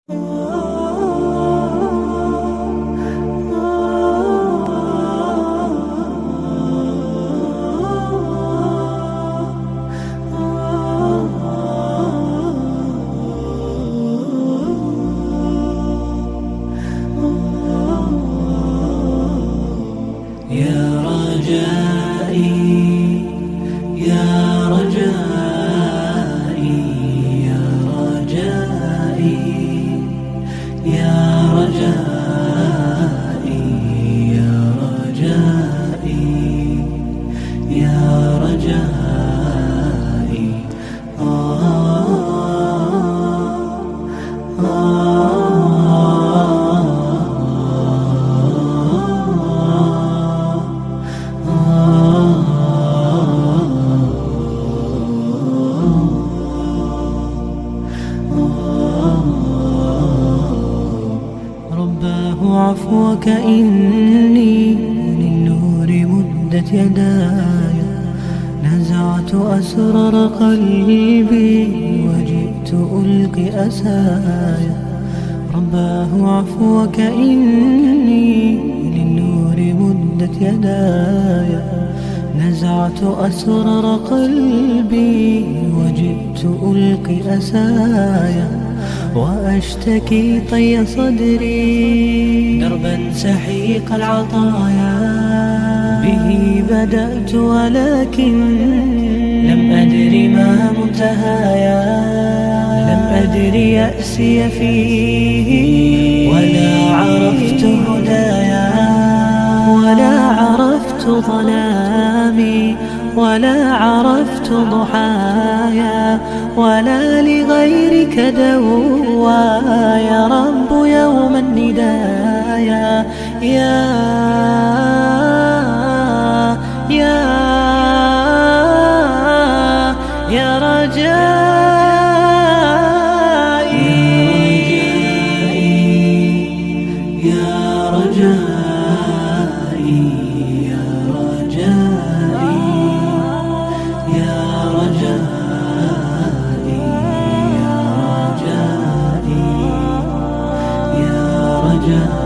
يا رجائي يا رجائي يا رجائي يا رجائي يا رجائي يا رجائي رباه عفوك إني للنور مدت يداي، نزعت أسرار قلبي وجئت ألقي أساي. رباه عفوك إني للنور مدت يداي، نزعت أسرار قلبي وجئت ألقي أساي. وأشتكي طي صدري دربا سحيق العطايا، به بدأت ولكن لم أدر ما منتهايا. لم أدر يأسي فيه ولا عرفت هدايا، ولا عرفت ظلامي ولا عرفت ضحايا، ولا لغيرك دوايا. رب يوم الندايا يا رجائي يا رجائي يا رجائي يا رجائي يا رجائي يا رجائي.